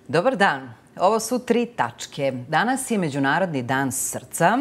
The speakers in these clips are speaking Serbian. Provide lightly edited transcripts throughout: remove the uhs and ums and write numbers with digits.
Dobar dan. Ovo su 3 tačke. Danas je Međunarodni dan srca,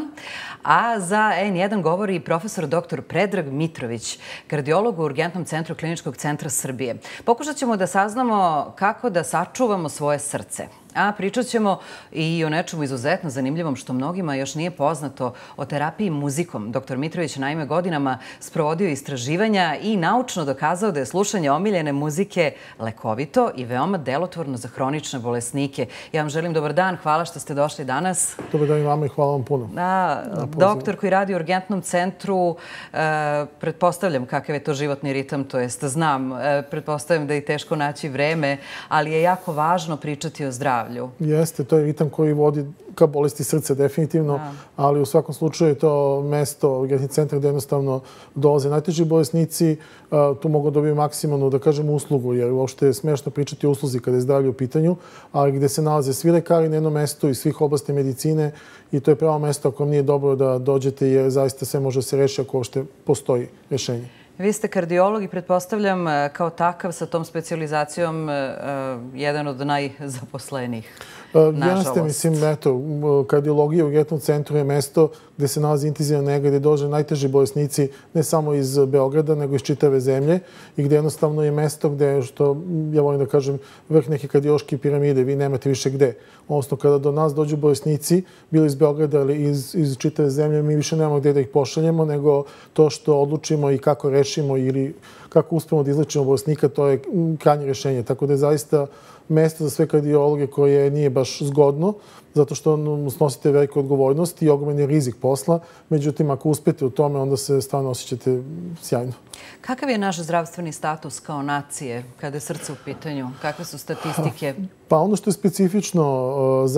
a za N1 govori profesor dr. Predrag Mitrović, kardiolog u Urgentnom centru Kliničkog centra Srbije. Pokušat ćemo da saznamo kako da sačuvamo svoje srce. A pričat ćemo i o nečemu izuzetno zanimljivom što mnogima još nije poznato, o terapiji muzikom. Dr. Mitrović naime godinama sprovodio istraživanja i naučno dokazao da je slušanje omiljene muzike lekovito i veoma delotvorno za hronične bolesnike. Ja vam želim dobar dan, hvala što ste došli danas. Dobar dan i vama i hvala vam puno. Doktor koji radi u Urgentnom centru, pretpostavljam kakav je to životni ritam, to jest znam, pretpostavljam da je teško naći vreme, ali je jako važno pričati o zdravlju. Jeste, to je ritam koji vodi ka bolesti srca definitivno, ali u svakom slučaju je to mesto, Urgentni centar, gde jednostavno dolaze najteži bolesnici, tu mogu dobiti maksimalnu, da kažem, uslugu, jer uopšte je smešno pričati o usluzi kada je zdravlje u pitanju, ali gde se nalaze svi lekari na jednom mestu iz svih oblasti medicine i to je pravo mesto ako vam nije dobro da dođete, jer zaista sve može se reši ako uopšte postoji rešenje. Vi ste kardiolog i pretpostavljam kao takav sa tom specijalizacijom jedan od najzaposlenijih, nažalost. Jeste, mislim, eto, kardiologija u Urgentnom centru je mesto gde se nalazi intenzivna nega, gde dođe najteži bolesnici ne samo iz Beograda, nego iz čitave zemlje i gde jednostavno je mesto gde, što ja volim da kažem, vrh neke kardiološke piramide, vi nemate više gde. Odnosno, kada do nas dođu bolesnici, bili iz Beograda ili iz čitave zemlje, mi više nemamo gde da ih pošaljemo, nego to što odlučimo i kako rešimo ili kako uspemo da izlečimo bolesnika, to je krajnje rešenje. Tako da je zaista mesto za sve kardiologe koje nije baš zgodno, zato što snosite veliku odgovornost i ogroman je rizik posla. Međutim, ako uspete u tome, onda se stvarno osjećate sjajno. Kakav je naš zdravstveni status kao nacije kada je srce u pitanju? Kakve su statistike? Pa ono što je specifično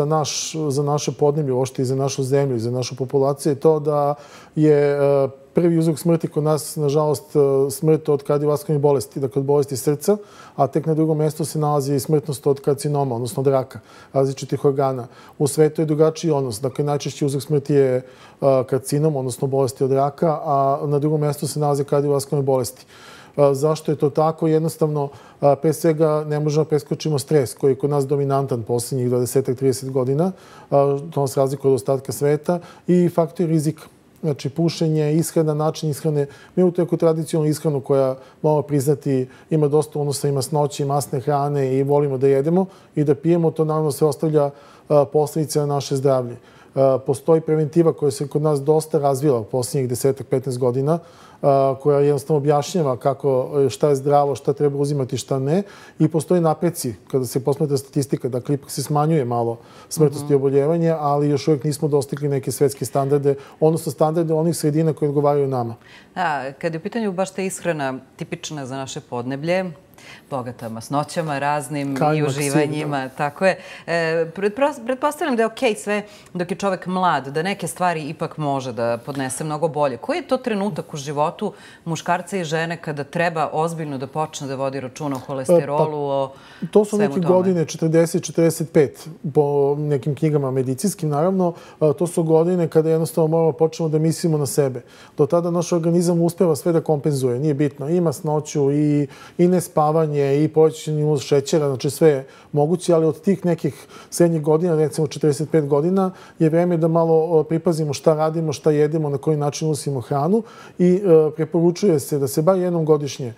za naše podneblje, uopšte i za našu zemlju i za našu populaciju je to da je prvi uzrok smrti kod nas, nažalost, smrt od kardiovaskularnih bolesti, dakle od bolesti srca, a tek na drugom mjestu se nalazi smrtnost od karcinoma, odnosno od raka različitih organa. U svetu je drugačiji odnos. Dakle, najčešći uzrok smrti je karcinom, odnosno bolesti od raka, a na drugom mjestu se nalaze kardiovaskularne bolesti. Zašto je to tako? Jednostavno, pre svega ne možemo preskočimo stres koji je kod nas dominantan posljednjih 20-30 godina, to nas razlikuje od ostatka sveta, i faktor rizika. Znači, pušenje, ishrana, način ishrane. Mi imamo neku tradicionalnu ishranu koja, moramo priznati, ima dosta unosa i masnoće i masne hrane i volimo da jedemo i da pijemo. To naravno se ostavlja posljedice na naše zdravlje. Postoji preventiva koja se kod nas dosta razvila u posljednjih 10-15 godina, koja jednostavno objašnjava šta je zdravo, šta treba uzimati, šta ne. I postoji napreci kada se posmatra statistika. Dakle, ipak se smanjuje malo smrtnost i oboljevanje, ali još uvijek nismo dostigli neke svetske standarde, odnosno standarde onih sredina koje odgovaraju nama. Kad je u pitanju baš ta ishrana tipična za naše podneblje, bogata masnoćama raznim i uživanjima, tako je. Pretpostavljam da je okej sve dok je čovek mlad, da neke stvari ipak može da podnese mnogo bolje. Koji je to trenutak u životu muškarca i žene kada treba ozbiljno da počne da vodi računa o holesterolu, o svemu tome? To su neke godine 40-45 po nekim knjigama medicinskim, naravno. To su godine kada jednostavno moramo počnemo da mislimo na sebe. Do tada naš organizam uspeva sve da kompenzuje. Nije bitno. I masnoću, i nespavanje, i povećanje nivoa šećera, znači sve je moguće, ali od tih nekih srednjih godina, recimo 45 godina, je vreme da malo pripazimo šta radimo, šta jedemo, na koji način unosimo hranu i preporučuje se da se bar jednom godišnje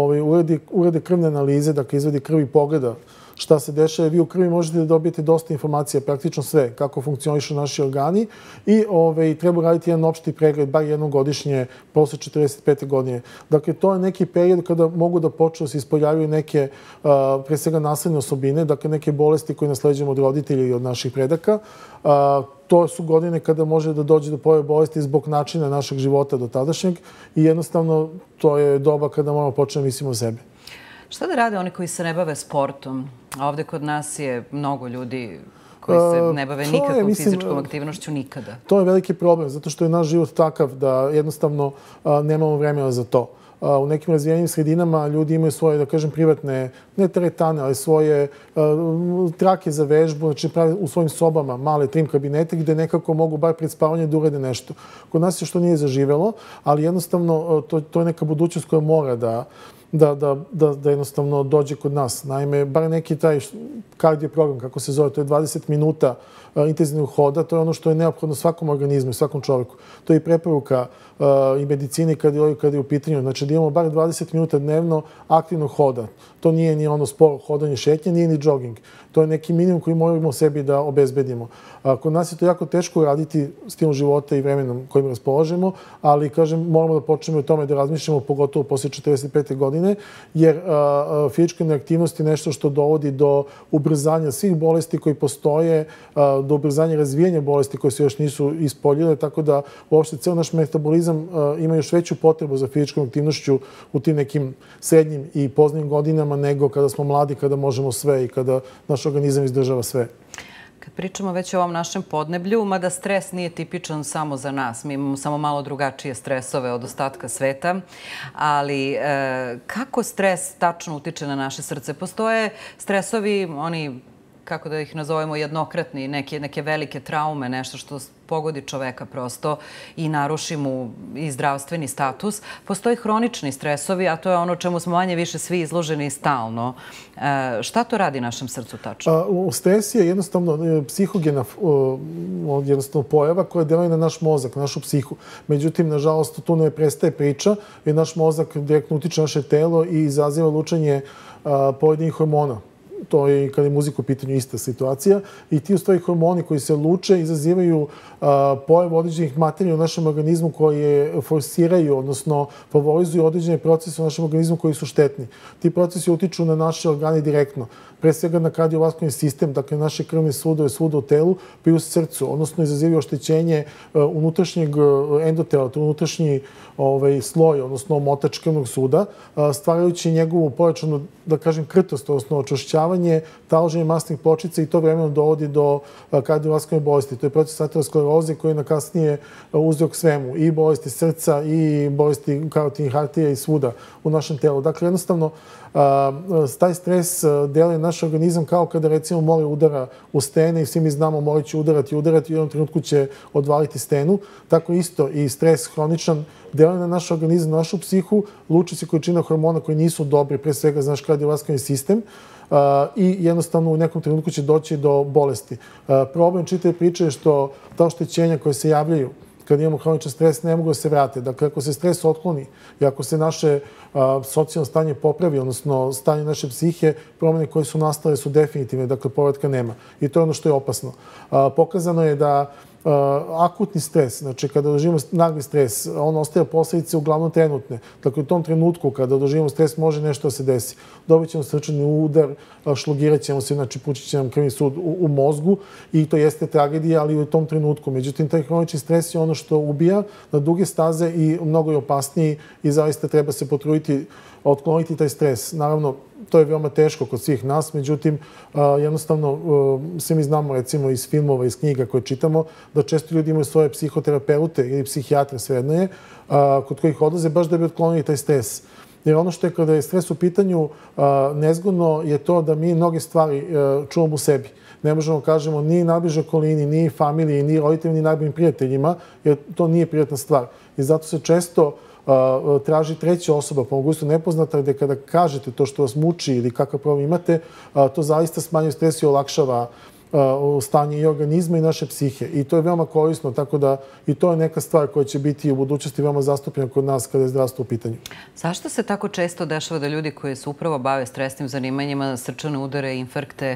urade krvne analize, dakle izvadi krv i pogleda šta se dešava. Vi u krvi možete da dobijete dosta informacija, praktično sve, kako funkcionišu naši organi i treba raditi jedan opšti pregled, bar jednom godišnje, posle 45. godine. Dakle, to je neki period kada mogu da počnu da se ispoljavaju neke, pre svega, nasledne osobine, dakle, neke bolesti koje nasleđujemo od roditelja i od naših predaka. To su godine kada može da dođe do pojave bolesti zbog načina našeg života do tadašnjeg i jednostavno to je doba kada moramo početi da mislimo o sebi. Šta da rade oni koji se ne bave sportom? A ovde kod nas je mnogo ljudi koji se ne bave nikakvom fizičkom aktivnošću nikada. To je veliki problem, zato što je naš život takav da jednostavno nemamo vremena za to. U nekim razvijenim sredinama ljudi imaju svoje, da kažem, privatne, ne teretane, ali svoje trake za vežbu, znači pravi u svojim sobama male trim kabinete gde nekako mogu bar pred spavanje da urade nešto. Kod nas je što nije zaživelo, ali jednostavno to je neka budućnost koja mora da jednostavno dođe kod nas. Naime, bar neki taj kardio program, kako se zove, to je 20 minuta intenzivnog hoda, to je ono što je neophodno svakom organizmu i svakom čoveku. To je i preporuka i medicini kad je u pitanju. Znači da imamo bar 20 minuta dnevno aktivnog hoda. To nije ni ono sporo hodanje, šetnje, nije ni jogging. To je neki minimum koji moramo sebi da obezbedimo. Kod nas je to jako teško raditi stilom života i vremenom kojim raspolažemo, ali, kažem, moramo da počnemo o tome da razmišljamo, pogotovo posle 45. godine, jer fizička neaktivnost je nešto što dovodi do ubrzanja svih bolesti koji postoje, do ubrzanja razvijanja bolesti koje se još nisu ispoljile, tako da uopšte ceo naš metabolizam ima još veću potrebu za fizičkom aktivnošću u tim nekim srednjim i poznim godinama nego kada smo mladi, kada možemo sve i kada naš organizam izdržava sve. Kad pričamo već o ovom našem podneblju, mada stres nije tipičan samo za nas, mi imamo samo malo drugačije stresove od ostatka sveta, ali kako stres tačno utiče na naše srce? Postoje stresovi, oni, kako da ih nazovemo, jednokratni, neke velike traume, nešto što pogodi čoveka prosto i naruši mu i zdravstveni status. Postoji hronični stresovi, a to je ono čemu smo manje više svi izloženi stalno. Šta to radi našem srcu tačno? Stres je jednostavno psihogena pojava koja deluje na naš mozak, na našu psihu. Međutim, nažalost, tu ne prestaje priča jer naš mozak direktno utiče naše telo i izaziva lučenje pojedinih hormona. To je i kada je muzika u pitanju ista situacija. I ti u stvari hormoni koji se luče izazivaju pojavu određenih materija u našem organizmu koje forsiraju, odnosno favorizuju određene procese u našem organizmu koji su štetni. Ti procesi utiču na naše organe direktno. Pre svega na kardiovaskularni sistem, dakle naše krvne sudove svuda u telu, pa i u srcu, odnosno izazivaju oštećenje unutrašnjeg endotela, to je unutrašnji sloj, odnosno omotač krvnog suda, stvarajući njegovu pojačanu, da kažem, krtost, odnosno očvršćavanje, taloženje masnih pločica i to vremenom dovodi do kardiovaskularne bolesti. To je proces ateroskleroze koji je na kasnije uzrok svemu, i bolesti srca i bolesti karotinih arterija i svuda u našem telu. Dakle, jednostavno, taj stres deluje naš organizam kao kada, recimo, mole udara u stene i svi mi znamo mole će udarati i u jednom trenutku će odvaliti stenu. Tako isto i stres hroničan deluje na naš organizam, na našu psihu, luči se količina hormona koji nisu dobri, pre svega za naš kardiovaskularni sistem, i jednostavno u nekom trenutku će doći do bolesti. Problem čitave priče je što ta oštećenja koje se javljaju kad imamo hroničan stres ne mogu da se vrate. Dakle, ako se stres otkloni i ako se naše socijalno stanje popravi, odnosno stanje naše psihe, promene koje su nastale su definitivne, dakle, povratka nema. I to je ono što je opasno. Pokazano je da akutni stres, znači kada doživimo nagli stres, on ostaje posledice uglavnom trenutne. Dakle, u tom trenutku kada doživimo stres može nešto da se desi. Dobit ćemo srčani udar, šlogirat ćemo se, znači pučit će nam krvni sud u mozgu i to jeste tragedija, ali u tom trenutku. Međutim, taj hronični stres je ono što ubija na duge staze i mnogo je opasniji i zaista treba se potruditi otkloniti taj stres. Naravno, to je veoma teško kod svih nas, međutim, jednostavno, svi mi znamo, recimo, iz filmova, iz knjiga koje čitamo, da često ljudi imaju svoje psihoterapeute ili psihijatre, svejedno je, kod kojih odlaze baš da bi otklonili taj stres. Jer ono što je kada je stres u pitanju nezgodno je to da mi mnoge stvari čuvamo u sebi. Ne možemo kažemo ni najbližoj okolini, ni familiji, ni roditeljima, ni najboljim prijateljima, jer to nije prijatna stvar. I zato se često traži treća osoba, po mogućstvu nepoznata, gde kada kažete to što vas muči ili kakav problem imate, to zaista smanjuje stres i olakšava stanje i organizma i naše psihe. I to je veoma korisno, tako da i to je neka stvar koja će biti u budućnosti veoma zastupljena kod nas kada je zdravstvo u pitanju. Zašto se tako često dešava da ljudi koji se upravo bave stresnim zanimanjima, srčane udare, infarkte,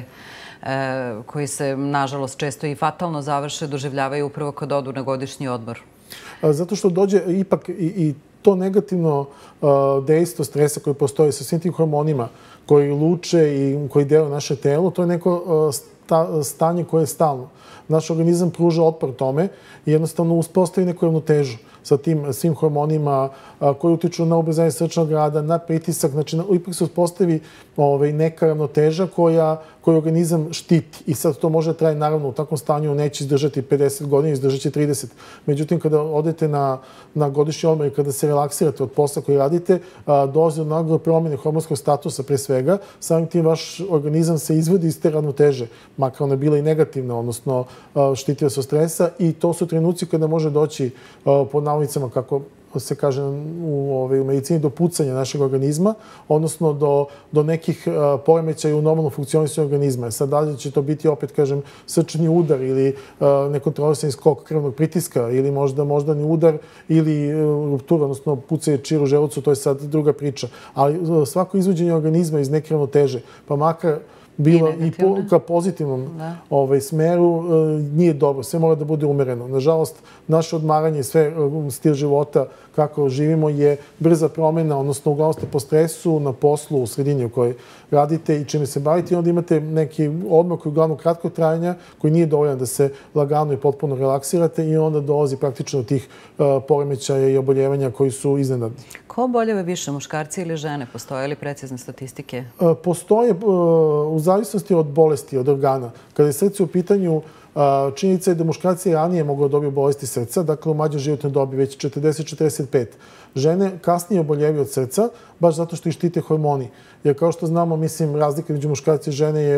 koji se, nažalost, često i fatalno završe, doživljavaju upravo kad odu na godišnji odmor? Zato što dođe ipak i to negativno dejstvo stresa koje postoji sa svim tim hormonima koji luče i koji deluju naše telo, to je neko stanje koje je stalno. Naš organizam pruža otpor tome i jednostavno uspostavi neku ravnotežu sa tim svim hormonima koji utiču na ubrzanje srčanog rada, na pritisak. Znači, ipak se uspostavi neka ravnoteža koju organizam štiti. I sad to može da traje, naravno, u takvom stanju neće izdržati 50 godina, izdržat će 30. Međutim, kada odete na godišnji odmor i kada se relaksirate od posla koji radite, dolazi do nagle promjene hormonskog statusa pre svega. Samim tim vaš organizam se izvodi iz te ravnoteže, makar ona bila i negativna, odnosno štiti vas od stresa. I to su trenuci kada može doći pod navodnicama, kako se kaže u medicini, do pucanja našeg organizma, odnosno do nekih poremećaja u normalnom funkcionisanju organizma. Sad dalje će to biti, opet kažem, srčani udar ili nekontrolisani skok krvnog pritiska ili moždani udar ili ruptura, odnosno pucanje čira u želucu, to je sad druga priča. Ali svako izvođenje organizma iz neke ravnoteže, pa makar bilo i ka pozitivnom smeru, nije dobro. Sve mora da bude umereno. Nažalost, naše odmaranje, sve stil života kako živimo je brza promjena, odnosno uglavnom ste po stresu, na poslu, u sredini u kojoj radite i čime se bavite i onda imate neki odmor koji je uglavnom kratkog trajanja, koji nije dovoljan da se lagano i potpuno relaksirate i onda dolazi praktično do tih poremećaja i oboljevanja koji su iznenadni. Ko oboljeva više, muškarci ili žene? Postoje li precizne statistike? Postoje u zavisnosti od bolesti, od organa. Kada je srce u pitanju, činjenica je da muškarci ranije mogu dobiti bolesti srca, dakle u mlađoj životnoj dobi, već 40-45. Žene kasnije oboljevaju od srca, baš zato što ih štite hormoni. Jer kao što znamo, mislim, razlika među muškarci i žene je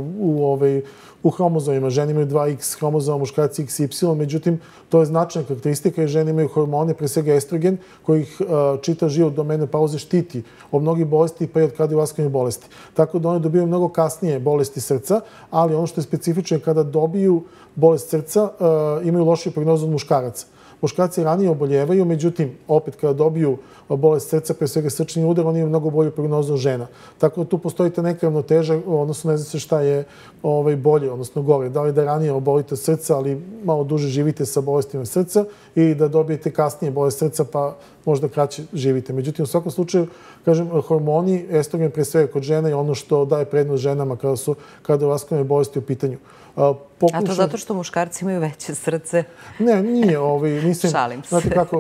u hromozomima. Žene imaju 2X hromozoma, muškarci XY, međutim, to je značajna karakteristika jer žene imaju hormone, pre svega estrogen, koji ih čitav život do menopauze štiti od mnogih bolesti pa i od kardiovaskularnih bolesti. Tako da one dobiju mnogo kasnije bolesti srca, ali ono što je specifično je kada dobiju bolest srca, imaju lošiju prognozu od muškaraca. Muškarci ranije oboljevaju, međutim, opet kada dobiju bolest srca, pre svega srčani udar, oni imaju mnogo bolju prognozu od žena. Tako da tu postoji ta neka ravnoteža, odnosno ne zna se šta je bolje, odnosno gore. Da li da ranije obolite srca, ali malo duže živite sa bolestima srca ili da dobijete kasnije bolest srca, pa možda kraće živite. Međutim, u svakom slučaju, kažem, hormoni, estrogen pre svega kod žena je ono što daje prednost ženama kada su kardiovaskularne bolesti u pitanju. A to zato što muškarci imaju veće srce? Ne, nije. Mislim, šalim se. Znate kako,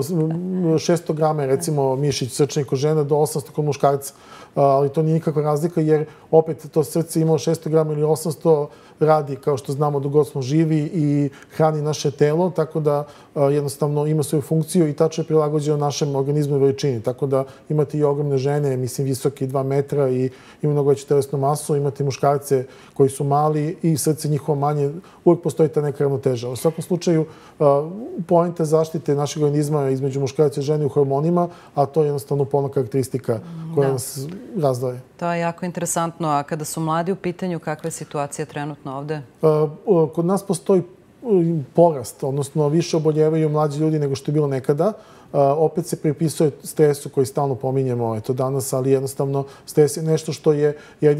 600 grama je recimo mišić srčani kod žena do 800 kod muškarca. Ali to nije nikakva razlika jer opet to srce imalo 600 grama ili 800 radi, kao što znamo, dok god smo živi i hrani naše telo, tako da jednostavno ima svoju funkciju i tačno je prilagođeno našem organizmu i veličini. Tako da imate i ogromne žene, mislim, visoki 2 metra i ima mnogo veću telesnu masu, imate muškarce koji su mali i srce njihovo manje, uvijek postoji ta neka ravnoteža. U svakom slučaju, poenta zaštite našeg organizma između muškarca i žene u hormonima, a to je jednostavno polna karakteristika koja nas razdvaja. To je jako interesantno. A kada su mladi u pitanju, kakva je situacija trenutno ovde? Kod nas postoji porast, odnosno više oboljevaju mlađi ljudi nego što je bilo nekada. Opet se pripisuje stresu koji stalno pominjemo danas, ali jednostavno stres je nešto što je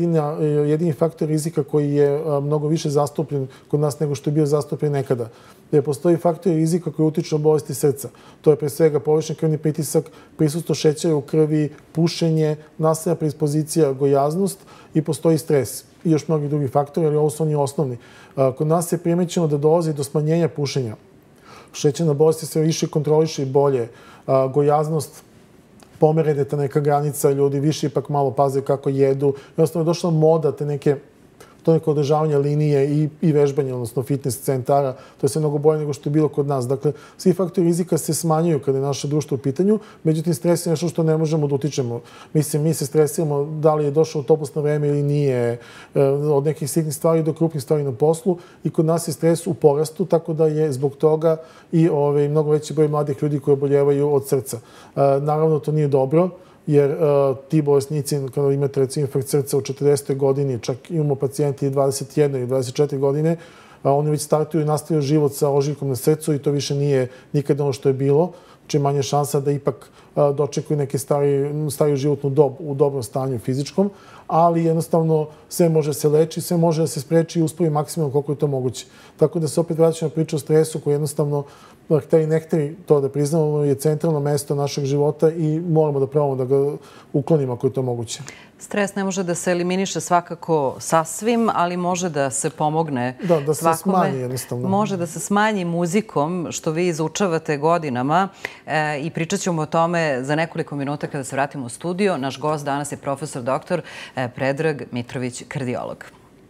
jedini faktor rizika koji je mnogo više zastupljen kod nas nego što je bio zastupljen nekada. Jer postoji faktor rizika koji utiču na bolesti srca. To je pre svega povišen krvni pritisak, prisustvo šećera u krvi, pušenje, nasilna predispozicija, gojaznost i postoji stres. I još mnogi drugi faktori, ali ovo su oni osnovni. Kod nas je primećeno da dolazi do smanjenja pušenja. Šećerna bolest se više kontroliše i bolje. Gojaznost, pomerene ta neka granica, ljudi više ipak malo paze kako jedu. Jednostavno je došla moda te neke to neko održavanje linije i vežbanje, odnosno fitness centara. To je sve mnogo bolje nego što je bilo kod nas. Dakle, svi faktori rizika se smanjuju kada je naše društvo u pitanju, međutim, stres je nešto što ne možemo da utičemo. Mislim, mi se stresiramo da li je došao autobus na vreme ili nije, od nekih sitnih stvari do krupnih stvari na poslu i kod nas je stres u porastu, tako da je zbog toga i mnogo veći broj mladih ljudi koji oboljevaju od srca. Naravno, to nije dobro, jer ti bolesnici, kada imate recimo infarkt srca u 40. godini, čak imamo pacijenti 21 i 24 godine, oni već startuju i nastavljaju život sa ožiljkom na srcu i to više nije nikada ono što je bilo. Čim manje šansa da ipak dočekuju neke stariju životnu dob u dobrom stanju fizičkom, ali jednostavno sve može se leči, sve može da se spreči i uspravi maksimalno koliko je to moguće. Tako da se opet vraćamo na priču o stresu koji jednostavno, hteli ne hteli to da priznamo, je centralno mesto našeg života i moramo da probamo da ga uklonimo ako je to moguće. Stres ne može da se eliminiše svakako sasvim, ali može da se pomogne svakome. Da se smanji jednostavno. Može da se smanji muzikom, što vi izučavate godinama i pričat ćemo o tome za nekoliko minuta kada se vratimo u studio. Naš gost danas je profesor doktor Predrag Mitrović, kardiolog.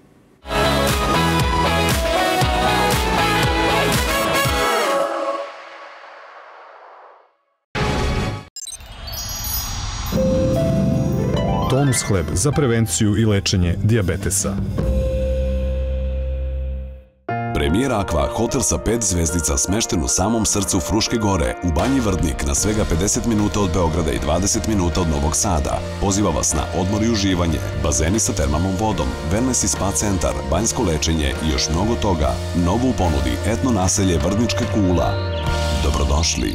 Toms hleb za prevenciju i lečenje dijabetesa. Premier Aqua, hotel sa 5 zvezdica smešten u samom srcu Fruške gore, u Banji Vrdnik, na svega 50 minuta od Beograda i 20 minuta od Novog Sada. Poziva vas na odmor i uživanje, bazeni sa termalnom vodom, wellness i spa centar, banjsko lečenje i još mnogo toga. Novo u ponudi etno naselje Vrdnička kula. Dobrodošli.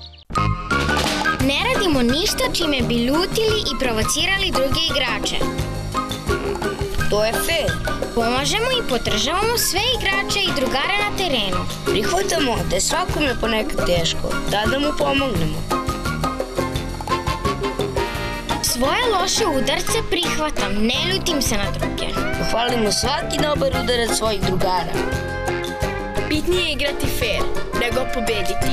Ne radimo ništa čime bi ljutili i provocirali druge igrače. To je fair. Pomažemo i podržavamo sve igrače i drugare na terenu. Prihvatamo da je svakome ponekad teško, da mu pomognemo. Svoje loše udarce prihvatam, ne ljutim se na druge. Pohvalimo svaki dobar udarac svojih drugara. Bitnije je igrati fair, nego pobediti.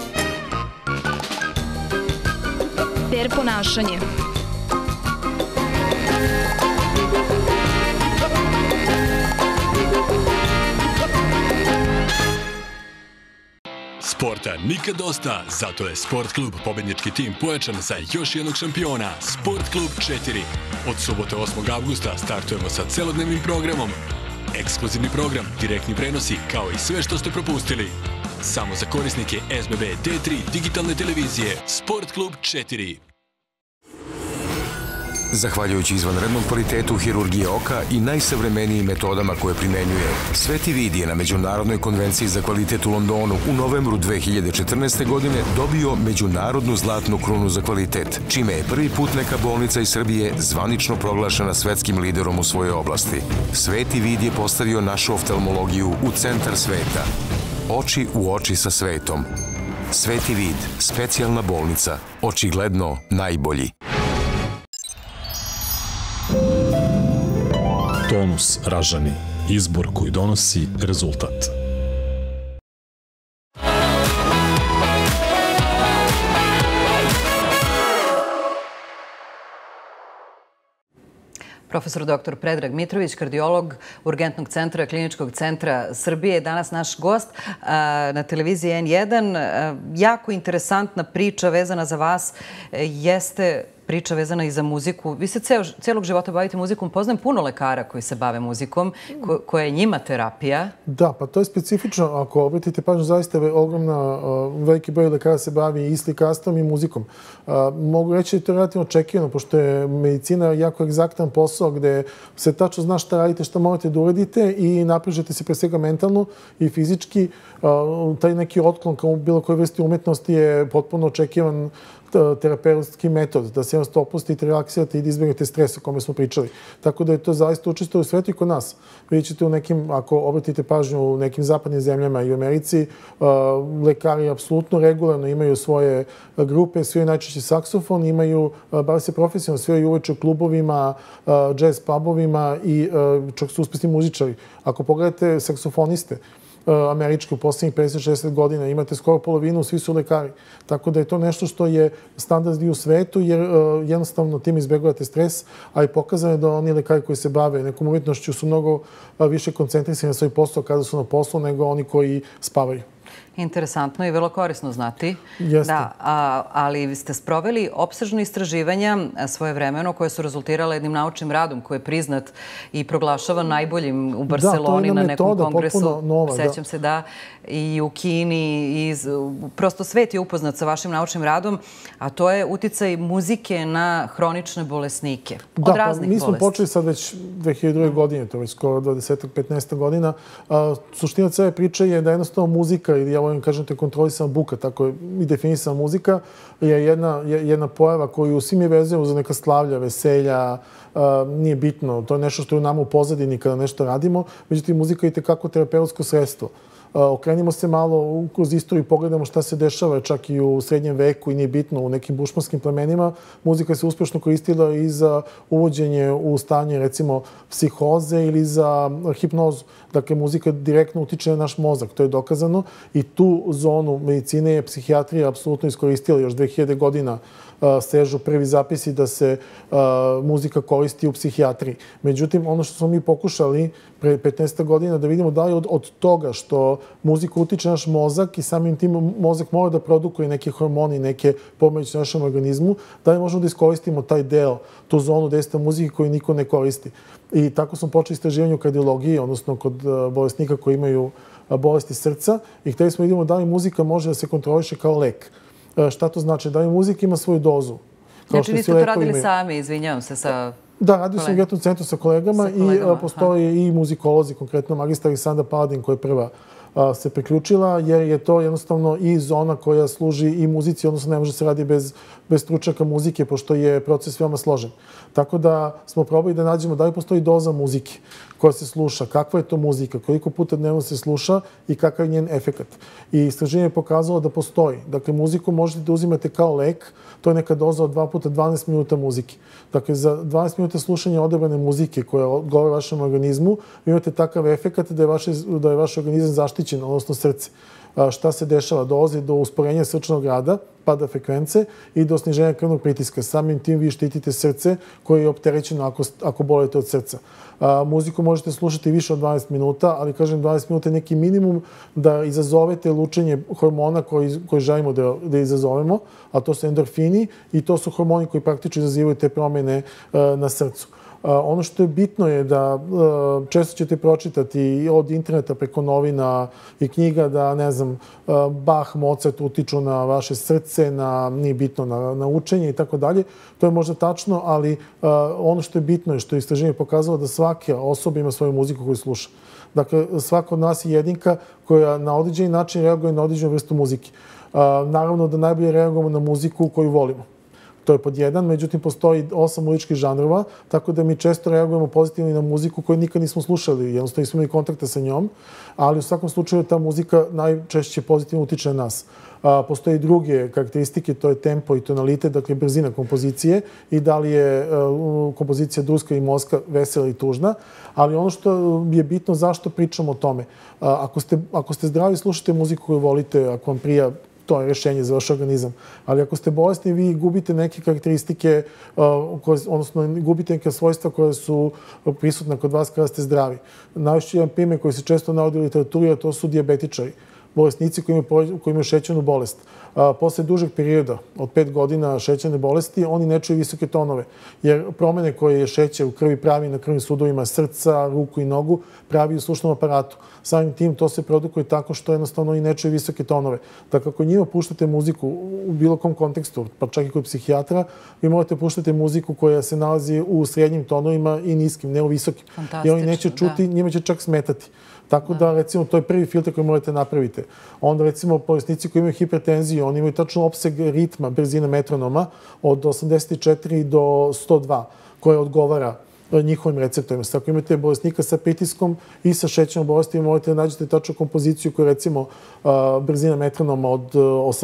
Fair ponašanje. Sporta nikad dosta, zato je Sport klub pobednički tim pojačan za još jednog šampiona, Sport klub 4. Od subote 8. avgusta startujemo sa celodnevnim programom. Ekskluzivni program, direktni prenosi, kao i sve što ste propustili. Samo za korisnike SBB D3 digitalne televizije, Sport klub 4. Zahvaljujući izvanrednom kvalitetu hirurgije oka i najsavremenijim metodama koje primenjuje, Sveti vid je na Međunarodnoj konvenciji za kvalitet u Londonu u novembru 2014. godine dobio Međunarodnu zlatnu krunu za kvalitet, čime je prvi put neka bolnica iz Srbije zvanično proglašena svetskim liderom u svojoj oblasti. Sveti vid je postavio našu oftalmologiju u centar sveta. Oči u oči sa svetom. Sveti vid, specijalna bolnica, očigledno najbolji. Tonus Ražani. Izbor koji donosi rezultat. Profesor dr. Predrag Mitrović, kardiolog Urgentnog centra Kliničkog centra Srbije, danas naš gost na televiziji N1. Jako interesantna priča vezana za vas jeste priča vezana i za muziku. Vi se celog života bavite muzikom. Poznajem puno lekara koji se bave muzikom, koja je njima terapija. Da, pa to je specifično. Ako obratite pažnju, zaista je veliki broj lekara se bavi i slikarstvom i muzikom. Mogu reći da je to relativno očekivano, pošto je medicina jako egzaktan posao gde se tačno zna šta radite, šta morate da uradite i naprežete se pre svega mentalno i fizički. Taj neki otklon kao bilo koje vrsti umetnosti je potpuno očekivan terapeutski metod, da se jednostavno opustite, relaksirate i da izbjegnete stres o kome smo pričali. Tako da je to zaista učestvuje u svetu i kod nas. Vidjet ćete u nekim, ako obratite pažnju u nekim zapadnim zemljama i u Americi, lekari apsolutno regularno imaju svoje grupe, svi najčešće saksofon, imaju, bave se profesionalno, svi uveče u klubovima, jazz pubovima i čak su uspešni muzičari. Ako pogledate saksofoniste, američke u poslednjih 50-60 godina, imate skoro polovinu, svi su lekari. Tako da je to nešto što je standard i u svetu, jer jednostavno tim izbjegujete stres, a i pokazano je da oni lekari koji se bave nekom umjetnošću su mnogo više koncentrisani na svoj posao kada su na poslu nego oni koji spavaju. Interesantno i vrlo korisno znati. Jeste. Da, ali ste sproveli opsežno istraživanja svojevremeno koje su rezultirale jednim naučnim radom koji je priznat i proglašavan najboljim u Barceloni na nekom kongresu. Sećam se da i u Kini. Prosto svet je upoznat sa vašim naučnim radom, a to je uticaj muzike na hronične bolesnike od raznih bolesti. Mi smo počeli sad već 2002. godine, to je već skoro 20-15 godina. Suština cele priče je da jednostavno muzika ili ja volim kažem te kontrolisana buka, tako je i definisana muzika, je jedna pojava koju svi mi vezujemo za neka slavlja, veselja, nije bitno. To je nešto što je u nama u pozadini kada nešto radimo. Međutim, muzika je i tekako terapeutsko sredstvo. Okrenimo se malo kroz istoriju i pogledamo šta se dešava čak i u srednjem veku i nije bitno u nekim bušmanskim plemenima. Muzika se uspešno koristila i za uvođenje u stanje recimo psihoze ili za hipnozu. Dakle, muzika direktno utiče na naš mozak, to je dokazano i tu zonu medicine je psihijatrija apsolutno iskoristila još 2000 godina sežu prvi zapisi da se muzika koristi u psihijatriji. Međutim, ono što smo mi pokušali pre 15 godina da vidimo da li od toga što muzika utiče naš mozak i samim tim mozak mora da produkuje neke hormoni, neke pomeđu našem organizmu, da li možemo da iskoristimo taj deo, tu zonu dejstva muzike koju niko ne koristi. I tako smo počeli istraživanje u kardiologiji, odnosno kod bolesnika koji imaju bolesti srca i hteli smo vidimo da li muzika može da se kontroliše kao lek. Šta to znači? Da li muzika ima svoju dozu? Znači, vi ste to radili sami, izvinjavam se, sa... Da, radio sam u Urgentnom centru sa kolegama i postoje i muzikolozi, konkretno magistra Aleksandra Paladin koja je prva se priključila, jer je to jednostavno i zona koja služi i muzici, odnosno ne može se radi bez stručnjaka muzike, pošto je proces veoma složen. Tako da smo probali da nađemo da li postoji doza muzike koja se sluša, kakva je to muzika, koliko puta dnevno se sluša i kakav je njen efekat. I istraživanje je pokazalo da postoji. Dakle, muziku možete da uzimate kao lek, to je neka doza od 2 puta 12 minuta muzike. Dakle, za 12 minuta slušanja odabrane muzike koja odgovara vašem organizmu, vi imate takav efekat da je vaš organizam zaštićen, odnosno srce. Šta se dešava? Dolazi do usporenja srčanog rada, pada frekvence i do sniženja krvnog pritiska. Samim tim vi štitite srce koje je opterećeno ako bolite od srca. Muziku možete slušati više od 12 minuta, ali kažem 12 minuta je neki minimum da izazovete lučenje hormona koji želimo da izazovemo, a to su endorfini i to su hormoni koji praktično izazivaju te promjene na srcu. Ono što je bitno je da često ćete pročitati od interneta preko novina i knjiga da, ne znam, Bach, Mozart utiču na vaše srce, nije bitno, na učenje i tako dalje. To je možda tačno, ali ono što je bitno je što je istraživanje pokazalo da svaka osoba ima svoju muziku koju sluša. Dakle, svaka od nas je jedinka koja na određeni način reaguje na određenu vrstu muzike. Naravno da najbolje reagujemo na muziku koju volimo. To je pod jedan, međutim postoji 8 muzičkih žanrova, tako da mi često reagujemo pozitivno i na muziku koju nikad nismo slušali, jednostavno nismo imali kontakta sa njom, ali u svakom slučaju ta muzika najčešće pozitivno utiče na nas. Postoje i druge karakteristike, to je tempo i tonalitet, dakle brzina kompozicije i da li je kompozicija druska i moska vesela i tužna, ali ono što je bitno zašto pričamo o tome. Ako ste zdravi, slušate muziku koju volite, ako vam prija, to je rješenje za vaš organizam. Ali ako ste bolesni, vi gubite neke karakteristike, odnosno gubite neke svojstva koje su prisutne kod vas kada ste zdravi. Najviše jedan primjer koji se često navodi u literaturi, a to su dijabetičari, bolesnici koji imaju šećernu bolest. Posle dužeg perioda, od 5 godina šećerne bolesti, oni ne čuju visoke tonove. Jer promjene koje je šećer u krvi pravi na krvnim sudovima srca, ruku i nogu, pravi u slušnom aparatu. Samim tim to se produkuje tako što jednostavno i ne čuju visoke tonove. Dakle, ako njima puštate muziku u bilo kom kontekstu, pa čak i kod psihijatra, vi morate puštati muziku koja se nalazi u srednjim tonovima i niskim, ne u visokim. I oni neće čuti, njima će čak smetati. Tako da, recimo, to je prvi filter koji morate napraviti. Onda, recimo, bolesnici koji imaju hipertenziju, oni imaju tačno opseg ritma, brzine metronoma od 84 do 102, koja odgovara njihovim receptorima. Ako imate bolesnika sa pritiskom i sa šećernom bolesti, morate da nađete tačnu kompoziciju koja je, recimo, brzina metronoma od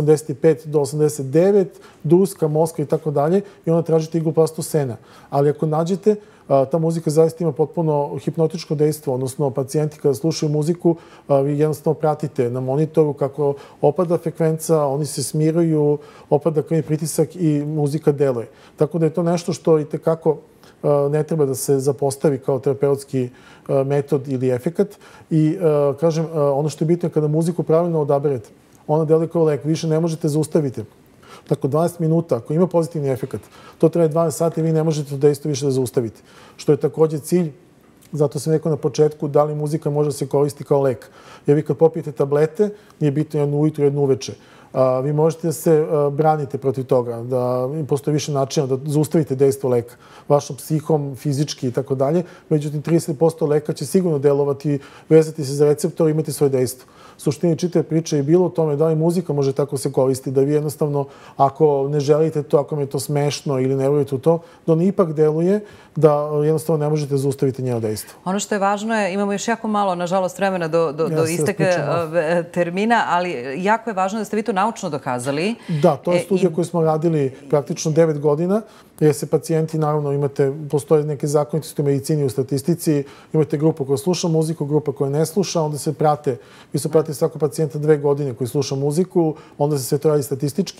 85 do 89, druska, moska i tako dalje, i onda tražite igloplastu sena. Ali ako nađete, ta muzika zaista ima potpuno hipnotičko dejstvo, odnosno pacijenti kada slušaju muziku, vi jednostavno pratite na monitoru kako opada frekvenca, oni se smiruju, opada krvni pritisak i muzika deluje. Tako da je to nešto što i tekako ne treba da se zapostavi kao terapeutski metod ili efekat. I, kažem, ono što je bitno je kada muziku pravilno odaberete, ona deluje kao lek, više ne možete zaustaviti. Tako 12 minuta, ako ima pozitivni efekat, to traje 12 sati i vi ne možete to dejstvo više da zaustavite. Što je također cilj, zato sam rekao na početku, da li muzika može se koristiti kao lek. Jer vi kad popijete tablete, nije bitno jednu ujutru, jednu uveče. Vi možete da se branite protiv toga, da postoji više načina da zaustavite dejstvo leka, vašom psihom, fizički i tako dalje. Međutim, 30% leka će sigurno delovati, vezati se za receptor i imati svoje dejstvo. Suštini čitave priče je bilo o tome da li muzika može tako se koristiti, da vi jednostavno, ako ne želite to, ako mi je to smešno ili ne vjerujete u to, da on ipak deluje, da jednostavno ne možete zaustaviti njeno dejstvo. Ono što je važno je, imamo još jako malo, nažalost, vremena do isteka termina, ali jako je važno da ste vi to naučno dokazali. Da, to je studija koju smo radili praktično 9 godina, jer se pacijenti, naravno, postoje neke zakonitosti u medicini i u statistici, imate grupu koja sluša muziku, grupa koja ne sluša, onda se prate, vi se prate svako pacijenta 2 godine koji sluša muziku, onda se sve to radi statistički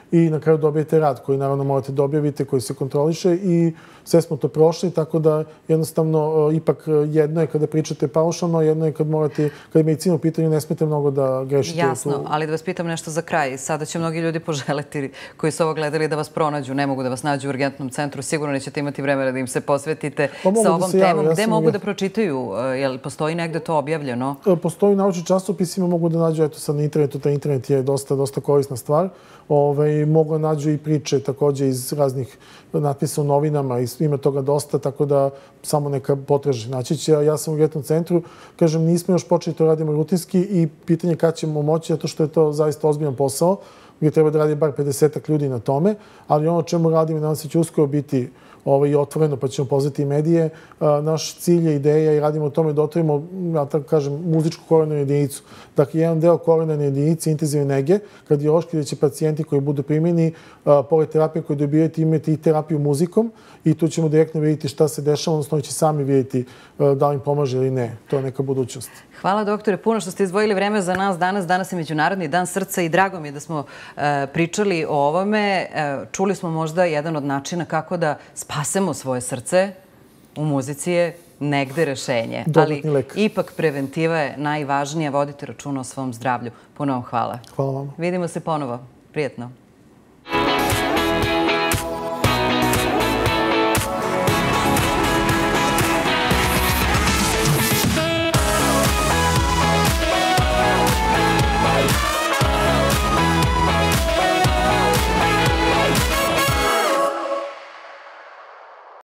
i na kraju dobijete rad koji naravno morate da objavite, koji se kontroliše i sve smo to prošli, tako da jednostavno ipak jedno je kada pričate paušalno, jedno je kad morate, kada je medicina u pitanju, ne smete mnogo da grešite. Jasno, ali da vas pitam nešto za kraj. Sada će mnogi ljudi poželiti koji su ovo gledali da vas pronađu, ne mogu da vas nađu u urgentnom centru, sigurno nećete imati vremena da im se posvetite sa ovom temom. Gde mogu da pročitaju? Jel postoji negde to objavljeno? Postoji naučni časopisima, mogu da nađu, eto sad na internetu, taj internet je dosta korisna stvar. Mogu da nađu i priče takođe iz raznih natpisa u novinama, ima toga dosta, tako da samo neka potraže. Naći će, ja sam u urgentnom centru, kažem, nismo još počeli, to radimo rutinski i pitanje kad ćemo moći, zato što je to zaista ozbiljan posao, gdje treba da radi bar 50 ljudi na tome, ali ono čemu radimo, nadam se će uskoro biti i otvoreno, pa ćemo pozvati i medije. Naš cilj je ideja i radimo o tome da otvorimo, ja tako kažem, muzičku koronarnu jedinicu. Dakle, jedan deo koronarne jedinice, intenzivne nege, kardiološki, gdje će pacijenti koji budu primjeni, pored terapije koje dobijete, imati i terapiju muzikom i tu ćemo direktno vidjeti šta se dešava, odnosno oni će sami vidjeti da li im pomaže ili ne. To je neka budućnost. Hvala, doktore, puno što ste izdvojili vreme za nas danas. Danas je Međunarodni dan srca i drago mi je da smo pričali o ovome. Čuli smo možda jedan od načina kako da spasemo svoje srce. U muzici je negde rešenje. Ali ipak preventiva je najvažnija. Vodite računa o svom zdravlju. Puno vam hvala. Hvala vam. Vidimo se ponovo. Prijetno.